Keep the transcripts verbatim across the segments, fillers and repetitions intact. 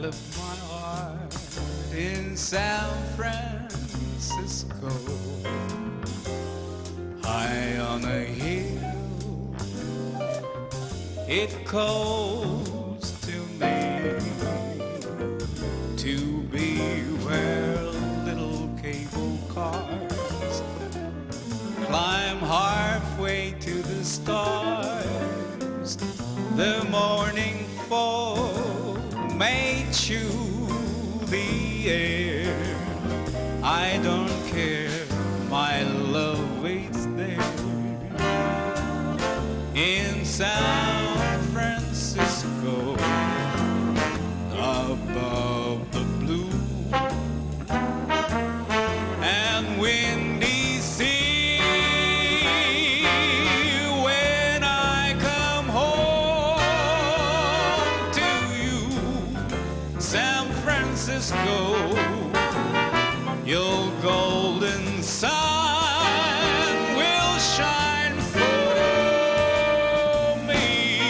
left my heart in San Francisco, high on a hill. It calls to me to be where little cable cars climb halfway to the stars. The morning fog may chew the air. I don't care, my love waits there in San Francisco, above the blue and windy sea. When I come home to you, San Francisco, your golden sun will shine for me.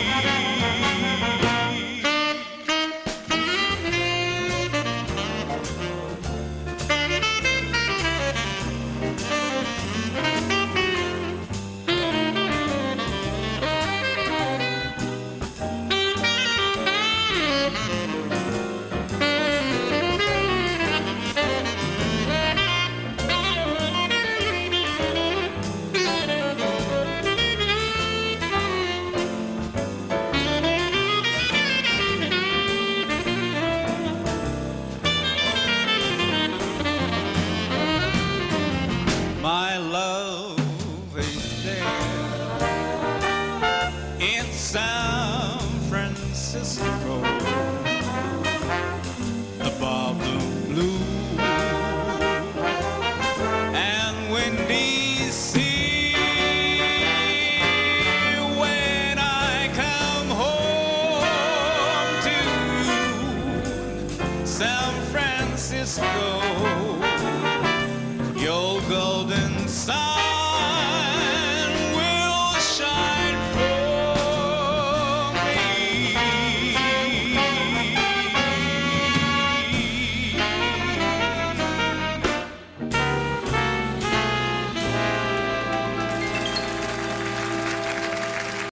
My love is there in San Francisco, above the blue and windy sea. When I come home to you, San Francisco,